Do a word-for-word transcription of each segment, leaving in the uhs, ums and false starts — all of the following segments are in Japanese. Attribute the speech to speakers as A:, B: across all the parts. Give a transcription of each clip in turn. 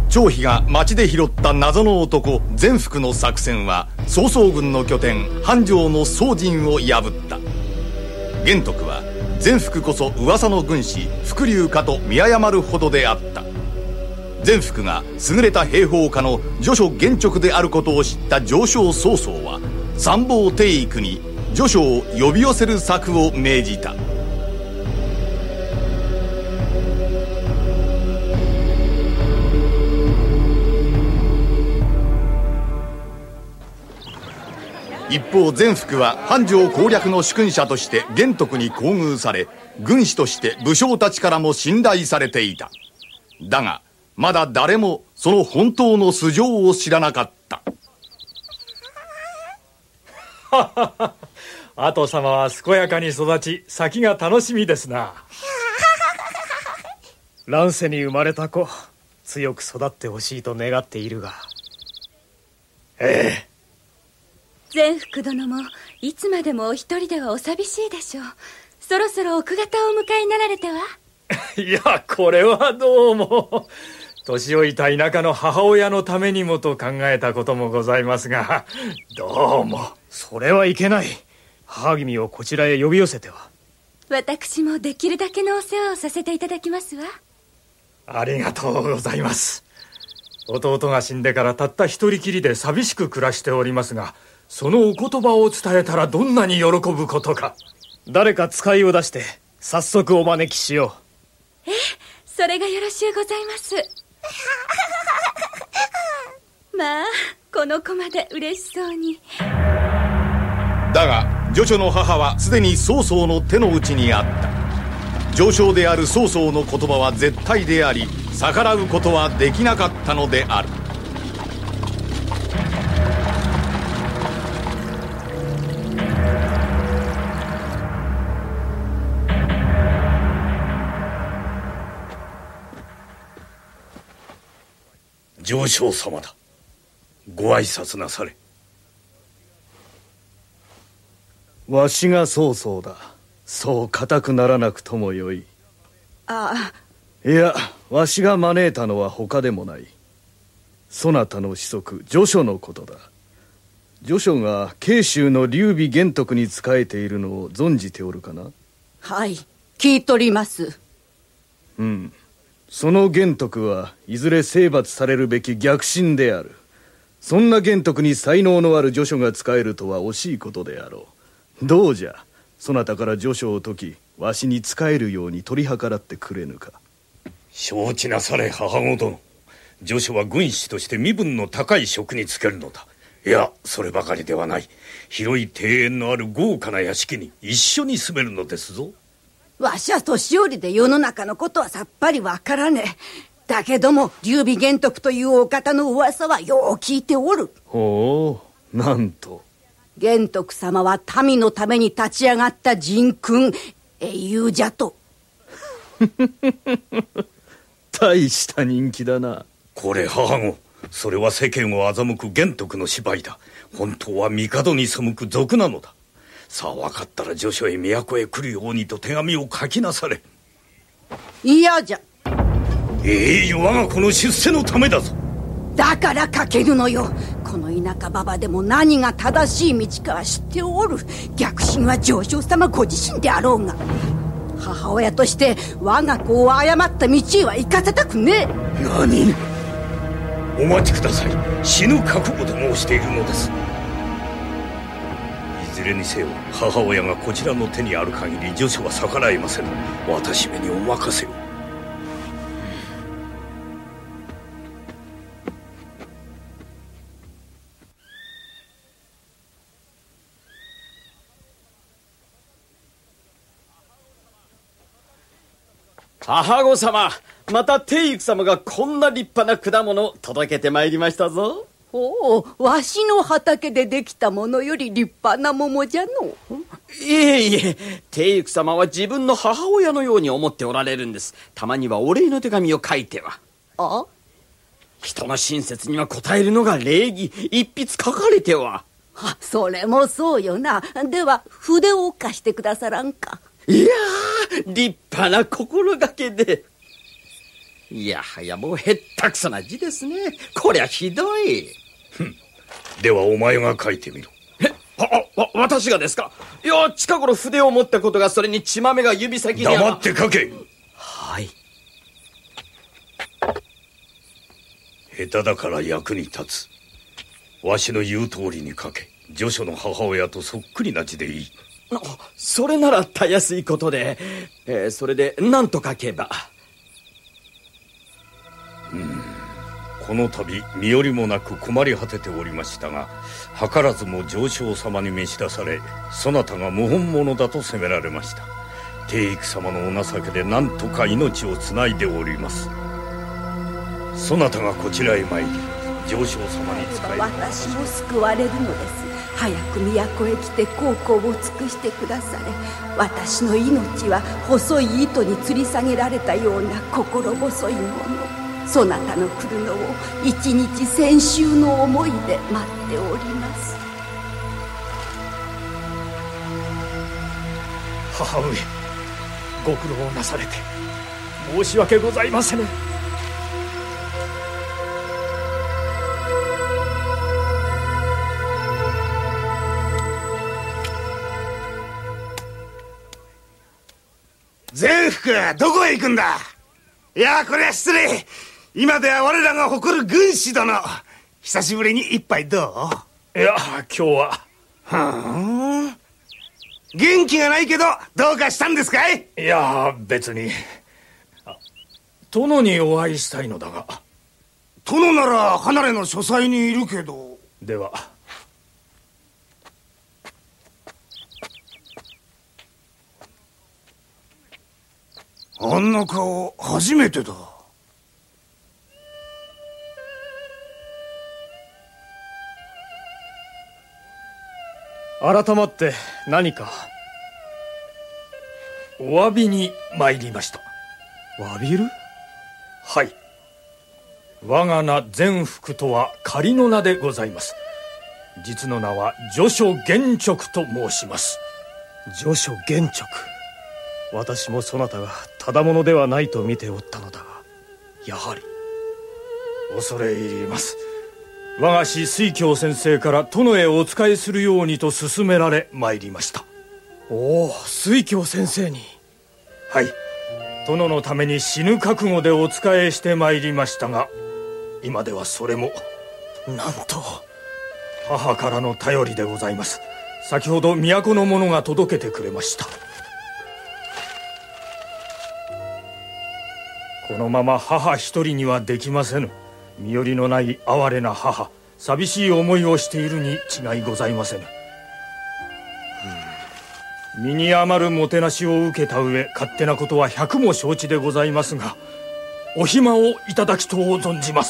A: 張飛が町で拾った謎の男全福の作戦は曹操軍の拠点繁昌の宋陣を破った。玄徳は全福こそ噂の軍師伏龍かと見誤るほどであった。全福が優れた兵法家の序書玄直であることを知った上将曹操は参謀帝育に序書を呼び寄せる策を命じた。一方全福は繁昌攻略の主君者として玄徳に厚遇され、軍師として武将たちからも信頼されていた。だがまだ誰もその本当の素性を知らなかった。
B: アト様は健やかに育ち先が楽しみですな。乱世に生まれた子、強く育ってほしいと願っているが。ええ、
C: 全福殿もいつまでもお一人ではお寂しいでしょう。そろそろ奥方をお迎えになられては。
B: いや、これはどうも。年老いた田舎の母親のためにもと考えたこともございますが、どうも。それはいけない。母君をこちらへ呼び寄せては。
C: 私もできるだけのお世話をさせていただきますわ。
B: ありがとうございます。弟が死んでからたった一人きりで寂しく暮らしておりますが、そのお言葉を伝えたらどんなに喜ぶことか。誰か使いを出して早速お招きしよ
C: う。ええ、それがよろしゅうございます。まあこの子まで嬉しそうに。
A: だが序書の母はすでに曹操の手の内にあった。上将である曹操の言葉は絶対であり、逆らうことはできなかったのである。
D: 上将様だ。ご挨拶なされ。
B: わしが曹操だ。そう固くならなくともよい。
C: あ
B: あ、いや、わしが招いたのは他でもない。そなたの子息序書のことだ。序書が慶州の劉備玄徳に仕えているのを存じておるかな。
E: はい、聞いとります。
B: うん、その玄徳はいずれ征伐されるべき逆臣である。そんな玄徳に才能のある序書が使えるとは惜しいことであろう。どうじゃ、そなたから序書を解きわしに仕えるように取り計らってくれぬか。
D: 承知なされ母御殿。序書は軍師として身分の高い職に就けるのだ。いや、そればかりではない。広い庭園のある豪華な屋敷に一緒に住めるのですぞ。
E: わしは年寄りで世の中のことはさっぱりわからねえ。だけども劉備玄徳というお方の噂はよう聞いておる。
B: ほう、なんと。
E: 玄徳様は民のために立ち上がった仁君、英雄じゃと。
B: 大した人気だな。
D: これ母御、それは世間を欺く玄徳の芝居だ。本当は帝に背く賊なのだ。さあ分かったら序書へ都へ来るようにと手紙を書きなされ。
E: 嫌じゃ。
D: ええ、我が子の出世のためだぞ。
E: だから書けるのよ。この田舎馬場でも何が正しい道かは知っておる。逆臣は上将様ご自身であろうが、母親として我が子を誤った道へは行かせたくねえ。
D: 何？お待ちください。死ぬ覚悟で申しているのです。いずれにせよ母親がこちらの手にある限り序書は逆らえません。私めにお任せを。
F: 母御様、また帝育様がこんな立派な果物を届けてまいりましたぞ。
E: おお、わしの畑でできたものより立派な桃じゃの。
F: いえいえ、帝育様は自分の母親のように思っておられるんです。たまにはお礼の手紙を書いては。
E: あ、
F: 人の親切には応えるのが礼儀。一筆書かれては。
E: あ、それもそうよな。では筆を貸してくださらんか。
F: いやー、立派な心がけで。 いやはやもうへったくそな字ですね。こりゃひどい。
D: ではお前が書いてみろ。
F: えあわ私がですか？いや近頃筆を持ったことが、それに血豆が指先に。
D: 黙って書け。
F: はい。
D: 下手だから役に立つ。わしの言う通りに書け。助手の母親とそっくりな字でいい。
F: あ、それならたやすいことで、えー、それで何と書けば。
D: うんこの度身寄りもなく困り果てておりましたが、図らずも上昇様に召し出され、そなたが謀反者だと責められました。帝育様のお情けで何とか命をつないでおります。そなたがこちらへ参り、上昇様に仕え。
E: 私も救われるのです。早く都へ来て孝行を尽くしてくだされ。私の命は細い糸に吊り下げられたような心細いもの。そなたの来るのを一日千秋の思いで待っております。
G: 母上、ご苦労なされて申し訳ございませぬ。
H: 全福どこへ行くんだ。いやこれは失礼。今では我らが誇る軍師殿、久しぶりに一杯ど
G: う？いや今日は。
H: はあ、元気がないけどどうかしたんですかい？
G: いや別に。殿にお会いしたいのだが。
H: 殿なら離れの書斎にいるけど。
G: では。
H: あんな顔初めてだ。
B: 改まって何か？
G: お詫びに参りました。
B: 詫びる？
G: はい。我が名全福とは仮の名でございます。実の名は助手玄直と申します。
B: 助手玄直。私もそなたがただ者ではないと見ておったのだが、やはり。
G: 恐れ入ります。我が師水教先生から殿へお仕えするようにと勧められ参りました。
B: おお、水教先生に。
G: はい。殿のために死ぬ覚悟でお仕えして参りましたが、今ではそれも
B: なんと
G: 母からの頼りでございます。先ほど都の者が届けてくれました。このまま母一人にはできませぬ。身寄りのない哀れな母、寂しい思いをしているに違いございませぬ。身に余るもてなしを受けた上、勝手なことは百も承知でございますが、お暇をいただきとう存じます。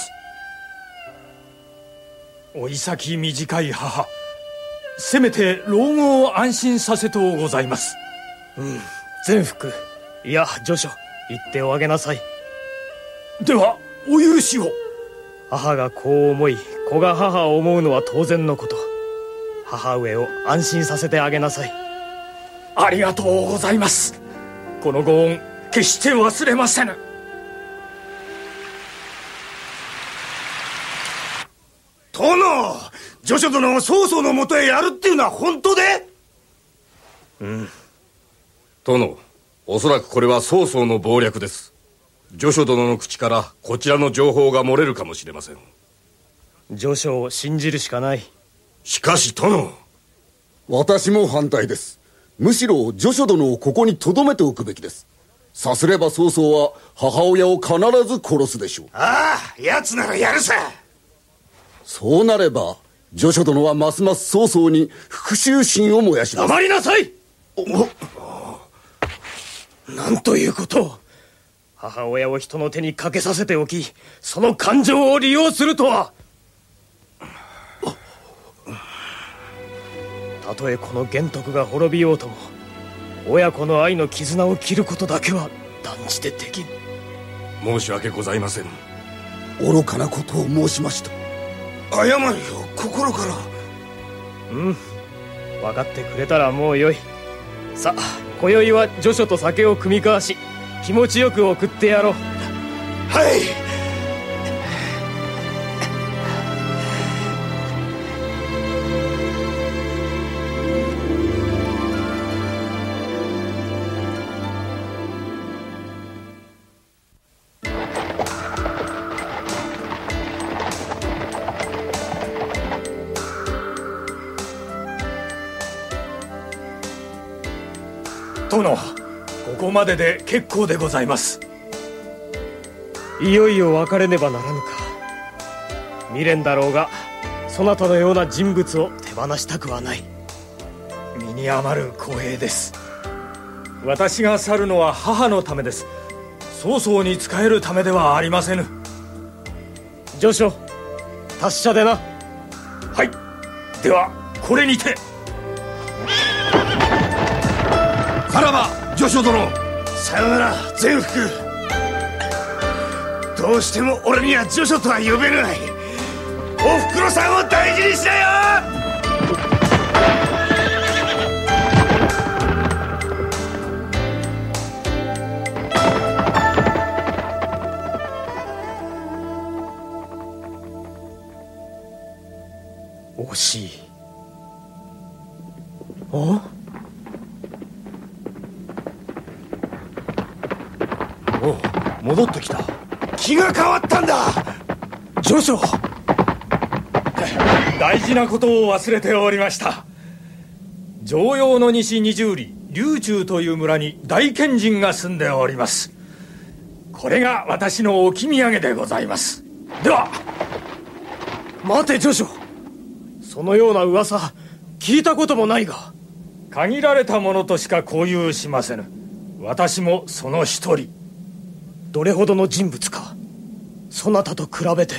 G: おい先短い母、せめて老後を安心させとうございます。
B: うん、全福、いや助手、言っておあげなさい。
G: ではお許しを。
B: 母がこう思い、子が母を思うのは当然のこと。母上を安心させてあげなさい。
G: ありがとうございます。このご恩決して忘れませぬ。
H: 殿、助手殿を曹操のもとへやるっていうのは本当で？
I: うん。殿、おそらくこれは曹操の謀略です。助手殿の口からこちらの情報が漏れるかもしれません。
B: 助手を信じるしかない。
I: しかし殿、
J: 私も反対です。むしろ助手殿をここに留めておくべきです。さすれば曹操は母親を必ず殺すでしょう。
H: ああ、奴ならやるさ。
J: そうなれば助手殿はますます曹操に復讐心を燃やします。
G: 黙りなさい。なんということを。
B: 母親を人の手にかけさせておき、その感情を利用するとは。たとえこの玄徳が滅びようとも、親子の愛の絆を切ることだけは断じてできん。
I: 申し訳ございません。
J: 愚かなことを申しました。
H: 謝るよ、心から。
B: うん、分かってくれたらもうよい。さあ、今宵は助手と酒を酌み交わし、気持ちよく送ってやろう。
H: はい。
G: 殿、ここまでで結構でございます。
K: いよいよ別れねばならぬか。未練だろうが、そなたのような人物を手放したくはない。
G: 身に余る光栄です。私が去るのは母のためです。曹操に仕えるためではありませぬ。
K: 助手、達者でな。
G: はい。ではこれにて。
H: さらば助手殿。さよなら全福。どうしても俺には助手とは呼べない。おふくろさんを大事にしなよ。
K: 惜しい。お
B: おう、戻ってきた。
H: 気が変わったんだ。
K: 助手、
G: 大事なことを忘れておりました。常陽の西二十里柳中という村に大賢人が住んでおります。これが私の置き土産でございます。では。
K: 待て助手、そのような噂聞いたこともないが。
G: 限られたものとしか交流しませぬ。私もその一人。
K: どれほどの人物か、そなたと比べて。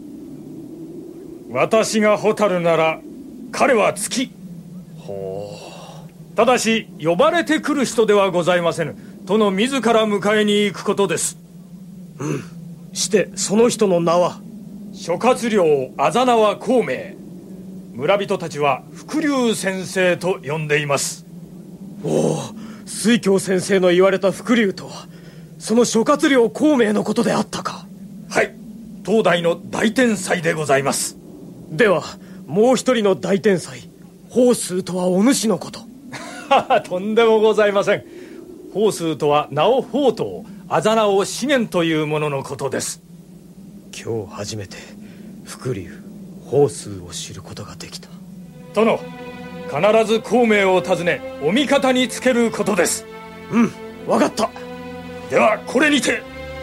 G: 私が蛍なら彼は月。
K: ほ
G: う。ただし呼ばれてくる人ではございませぬ。殿自ら迎えに行くことです。
K: うん。してその人の名は？
G: 諸葛亮あざ名は孔明。村人たちは伏龍先生と呼んでいます。
K: おお、水鏡先生の言われた伏龍とはその諸葛亮孔明のことであったか。
G: はい、当代の大天才でございます。
K: ではもう一人の大天才法数とはお主のこと？
G: とんでもございません。法数とは名を法とあざ名を資源というもののことです。
K: 今日初めて伏龍法数を知ることができた。
G: 殿、必ず孔明を訪ねお味方につけることです。
K: うん、分かった。
G: ではこれにて。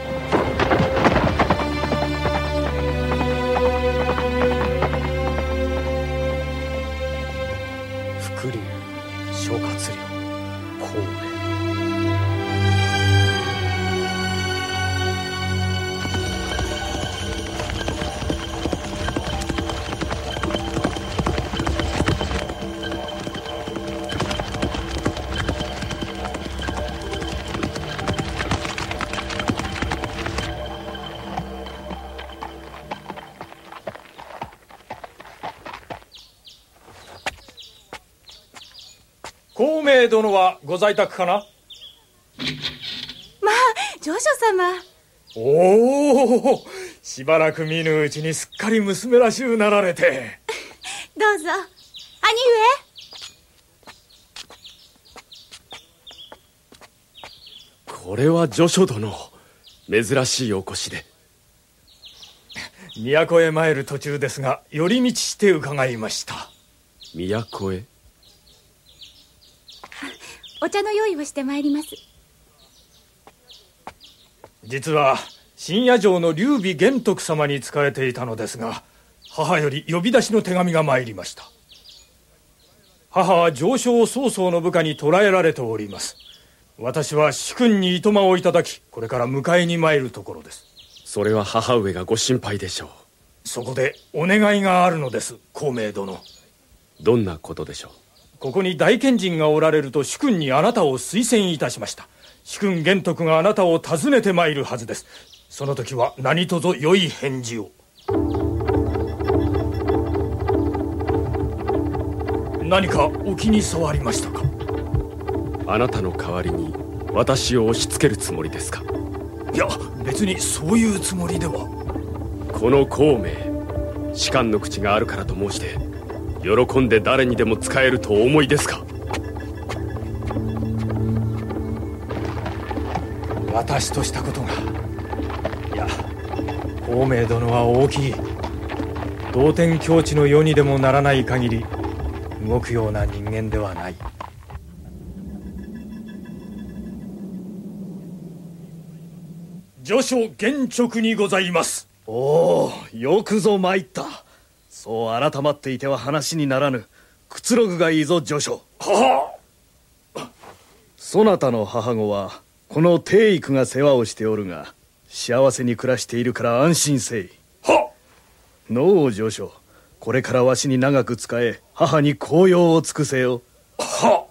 K: 伏龍、諸葛亮、孔明。
G: 孔明殿はご在宅かな？
C: まあ、丞相様。
G: おお、しばらく見ぬうちにすっかり娘らしゅうなられて。
C: どうぞ。兄
L: 上。これは助手殿、珍しいお越しで。
G: 都へ参る途中ですが、寄り道して伺いました。
L: 都へ？
C: お茶の用意をしてまいります。
G: 実は深夜城の劉備玄徳様に仕えていたのですが、母より呼び出しの手紙が参りました。母は上昇曹操の部下に捕らえられております。私は主君に暇をいただき、これから迎えに参るところです。
L: それは母上がご心配でしょう。
G: そこでお願いがあるのです、孔明殿。
L: どんなことでしょう？
G: ここに大賢人がおられると主君にあなたを推薦いたしました。主君玄徳があなたを訪ねてまいるはずです。その時は何卒良い返事を。何かお気に障りましたか？
L: あなたの代わりに私を押し付けるつもりですか？
G: いや、別にそういうつもりでは。
L: この孔明、士官の口があるからと申して喜んで誰にでも使えるとお思いですか？
G: 私としたことが。いや、孔明殿は大きい。同天境地の世にでもならない限り動くような人間ではない。序書現直にございます。
B: おお、よくぞ参った。そう改まっていては話にならぬ。くつろぐがいいぞ序書。
G: は
B: あ。そなたの母子はこの帝育が世話をしておるが、幸せに暮らしているから安心せい。
G: は
B: のう序書、これからわしに長く仕え母に孝養を尽くせよ。
G: は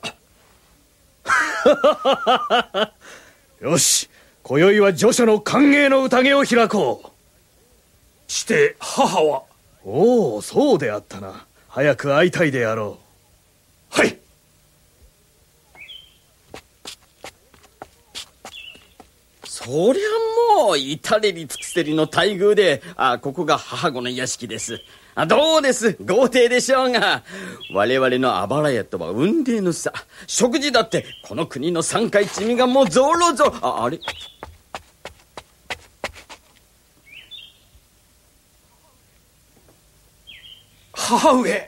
B: よし、今宵は序書の歓迎の宴を開こう。
G: して母は？
B: おお、そうであったな。早く会いたいであろ
G: う。はい。
F: そりゃもう至れり尽くせりの待遇で、あ、ここが母子の屋敷です。あ、どうです、豪邸でしょうが、我々のあばら屋とは雲泥の差。食事だってこの国の三回地味がもうゾロゾロ。あ、あれ、
G: 母上。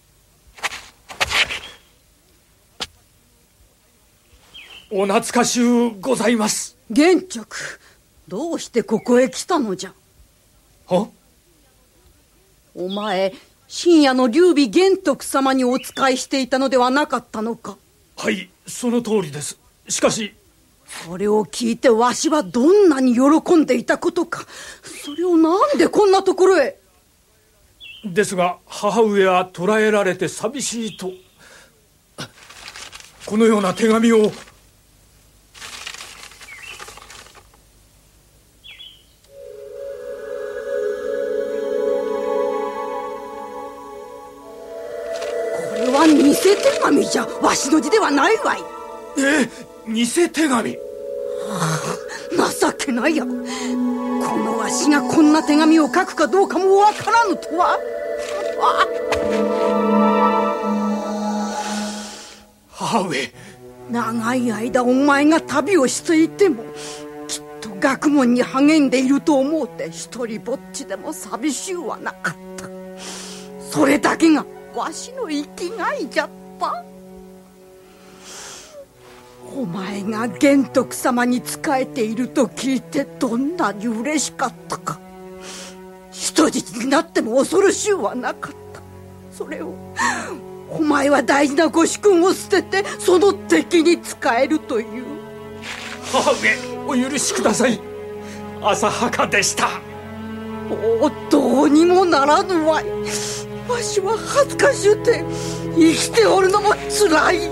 G: お懐かしゅうございます。
E: 玄直、どうしてここへ来たのじゃ？
G: は？
E: お前、深夜の劉備玄徳様にお仕えしていたのではなかったのか？
G: はい、その通りです。しかし、
E: それを聞いてわしはどんなに喜んでいたことか。それをなんでこんなところへ？
G: ですが母上は捕らえられて寂しいと、このような手紙を。
E: 偽手紙じゃ。わしの字ではないわい。
G: え、偽手紙？
E: はあ、情けないや。このわしがこんな手紙を書くかどうかもわからぬとは。
G: 母上、
E: 長い間お前が旅をしていてもきっと学問に励んでいると思うて一人ぼっちでも寂しゅうはなかった。それだけがわしの生きがいじゃった。お前が玄徳様に仕えていると聞いてどんなに嬉しかったか。人質になっても恐ろしゅうはなかった。それをお前は大事なご主君を捨ててその敵に仕えるという。
G: 母上、お許しください。浅はかでした。
E: おお、どうにもならぬわい。わしは恥ずかしゅうて生きておるのもつらい。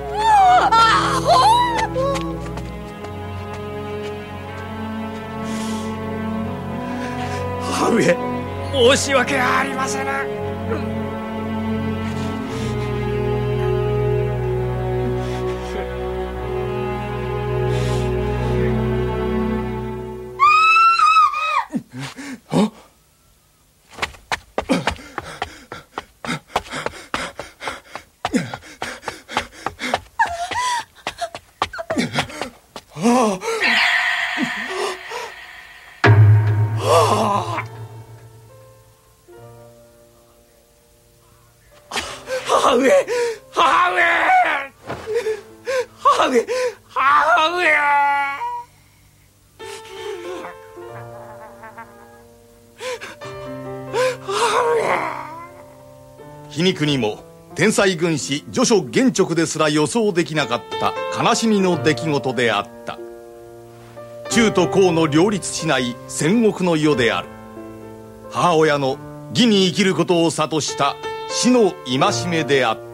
G: 母上、申し訳ありませぬ。あ？母上、母上、母上、母上。
A: 皮肉にも天才軍師序書玄直ですら予想できなかった悲しみの出来事であった。中と高の両立しない戦国の世である。母親の義に生きることを諭した死の戒めであった。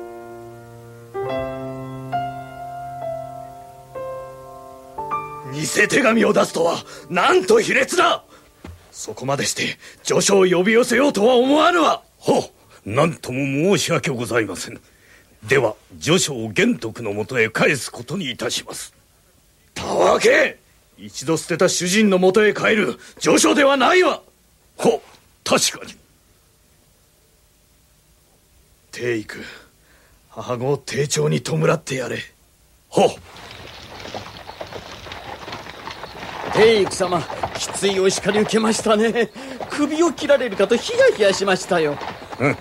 B: 偽手紙を出すとはなんと卑劣だ。そこまでして序書を呼び寄せようとは思わぬわ。
D: はっ、何とも申し訳ございません。では序書を玄徳のもとへ返すことにいたします。
B: たわけ、 一度捨てた主人のもとへ帰る序書ではないわ。
D: ほ、確かに。
B: 帝育、母子を丁重に弔ってやれ。
D: はっ。
F: 帝育様、きついお叱り受けましたね。首を切られるかとヒヤヒヤしましたよ。
D: え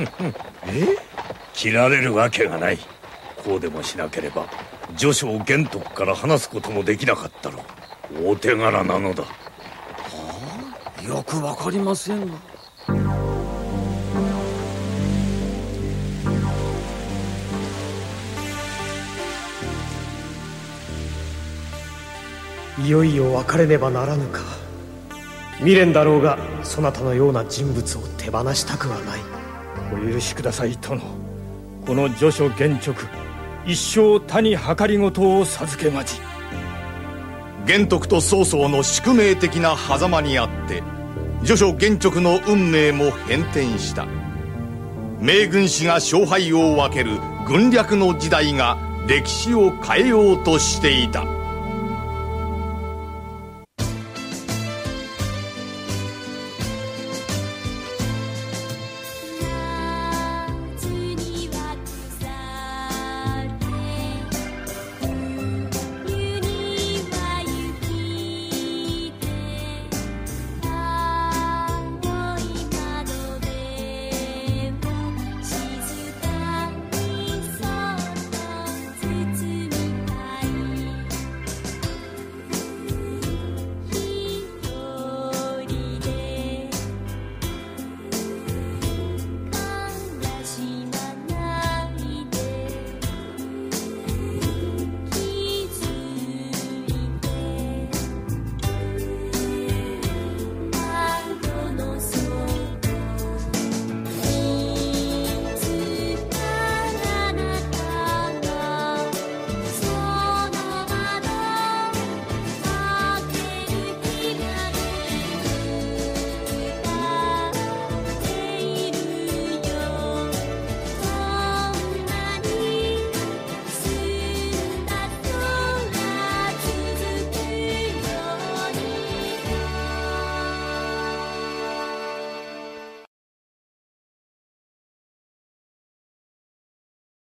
D: 切られるわけがない。こうでもしなければ序書を玄徳から話すこともできなかったろう。大手柄なのだ。は
F: あ、よくわかりませんが。
K: いよいよ別れねばならぬか。未練だろうがそなたのような人物を手放したくはない。
G: お許しください殿。この序書玄直、一生他に計りごとを授けまじ。
A: 玄徳と曹操の宿命的な狭間にあって序書玄直の運命も変転した。名軍師が勝敗を分ける軍略の時代が歴史を変えようとしていた。